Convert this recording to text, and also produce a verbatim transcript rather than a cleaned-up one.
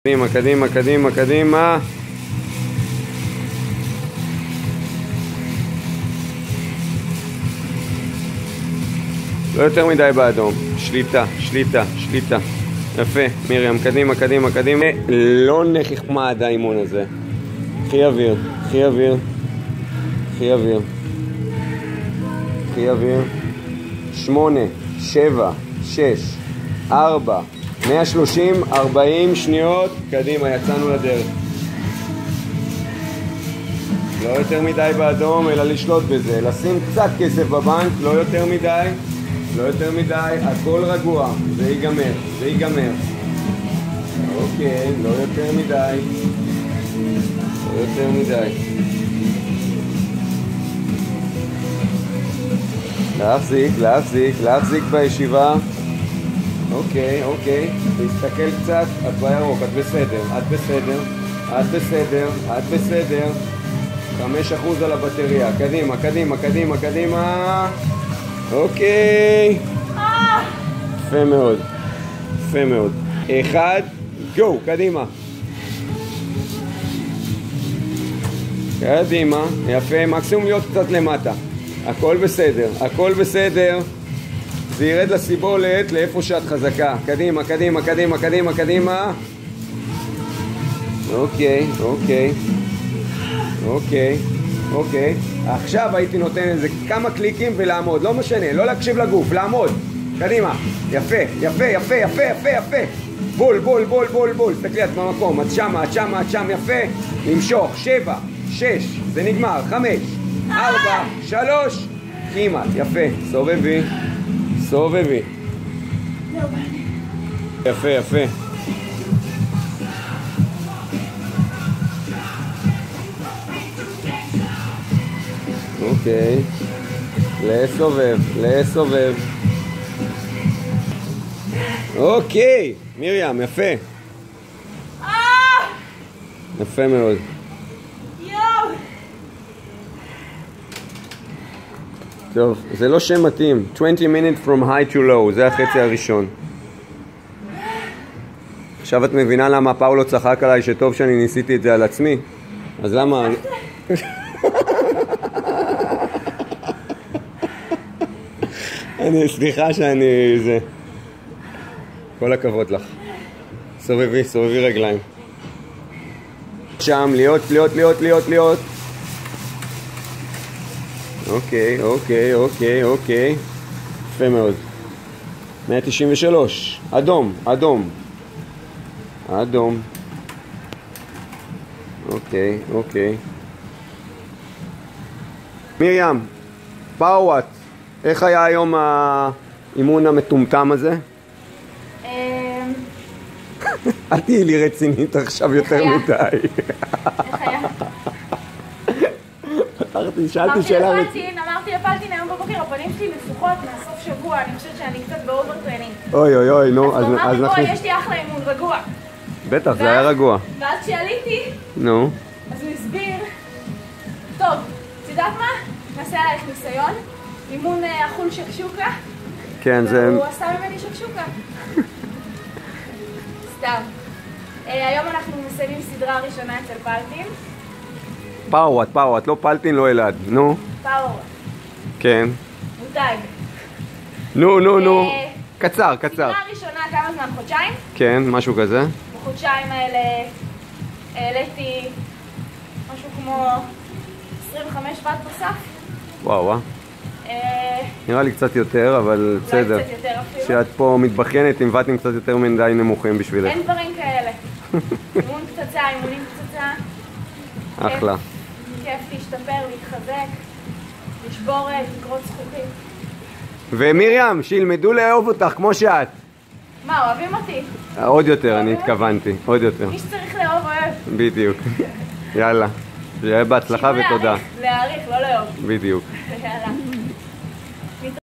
קדימה, קדימה, קדימה, קדימה. לא יותר מדי באדום. שליטה, שליטה, שליטה. יפה, מרים, קדימה, קדימה, קדימה. לא נחמד האימון הזה. קחי אוויר, קחי אוויר. קחי אוויר. קחי אוויר. שמונה, שבע, שש, ארבע, מאה שלושים, ארבעים שניות. קדימה, יצאנו לדרך. לא יותר מדי באדום, אלא לשלוט בזה. לשים קצת כסף בבנק, לא יותר מדי. לא יותר מדי, הכל רגוע. זה ייגמר, זה ייגמר. אוקיי, לא יותר מדי. לא יותר מדי. להחזיק, להחזיק, להחזיק בישיבה. אוקיי, אוקיי. להסתכל קצת, את בירוק, את בסדר, את בסדר, את בסדר, את בסדר. חמש אחוז על הבטריה. קדימה, קדימה, קדימה, קדימה. אוקיי. יפה מאוד. יפה מאוד. אחד, גו, קדימה. קדימה. יפה, מקסימום להיות קצת למטה. הכל בסדר, הכל בסדר. זה ירד לסיבולת לאיפה שאת חזקה. קדימה, קדימה, קדימה, קדימה, קדימה. אוקיי, אוקיי. אוקיי, אוקיי. עכשיו הייתי נותן איזה כמה קליקים ולעמוד. לא משנה, לא להקשיב לגוף, לעמוד. קדימה. יפה, יפה, יפה, יפה, יפה, יפה. בול, בול, בול, בול, בול. תסתכלי את במקום. את שמה, את שמה, את שם, יפה. למשוך. שבע, שש. זה נגמר. חמש, ארבע, שלוש. כמעט. יפה. סובבי. סובבי. יפה, יפה. אוקיי. לסובב, לסובב. אוקיי. מרים, יפה. יפה מאוד. טוב, זה לא שם מתאים. twenty minutes from high to low, זה החצי הראשון. עכשיו את מבינה למה פאולו צחק עליי שטוב שאני ניסיתי את זה על עצמי? אז למה... אני, סליחה שאני... זה... כל הכבוד לך. סובבי, סובבי רגליים. שם, להיות, להיות, להיות, להיות, להיות. אוקיי, אוקיי, אוקיי, אוקיי. יפה מאוד. מאה תשעים ושלוש. אדום, אדום. אדום. אוקיי, אוקיי. מרים, פאוואט. איך היה היום האימון המטומטם הזה? אל תהיי לי רצינית עכשיו יותר מדי. איך היה? פתחתי, שאלתי שאלה רצינית. אמרתי לפלטין היום בבוקר, הפנים שלי נפוחות מהסוף שבוע, אני חושבת שאני קצת באוברטרנינג. אוי אוי אוי, נו. אז אמרתי, בואי, יש לי אחלה אימון, רגוע. בטח, זה היה רגוע. ואז כשעליתי, נו. אז הוא הסביר, טוב, את יודעת מה? נעשה עלייך ניסיון, אימון אכול שקשוקה. כן, זה... והוא עשה ממני שקשוקה. סתם. היום אנחנו מסיימים סדרה ראשונה אצל פלטין. פאוואט, פאוואט, לא פלטין, לא אלעד. נו. פאוואט. כן. מותג. נו, נו, נו. קצר, קצר. סדרה ראשונה כמה זמן? חודשיים? כן, משהו כזה. בחודשיים האלה העליתי משהו כמו עשרים וחמש ואט נוסף. וואו, וואו. נראה לי קצת יותר, אבל בסדר. אולי קצת יותר אפילו. שאת פה מתבחנת עם ואטים קצת יותר מדי נמוכים בשבילך. אין דברים כאלה. אימון פצצה, אימונים פצצה. אחלה. כיף להשתפר, להתחזק, לשבור תקרות זכוכית. ומרים, שילמדו לאהוב אותך כמו שאת. מה, אוהבים אותי? עוד יותר, אני התכוונתי. עוד יותר. מי שצריך לאהוב אוהב. בדיוק. יאללה. שיהיה בהצלחה ותודה. להעריך, לא לאהוב. בדיוק. יאללה.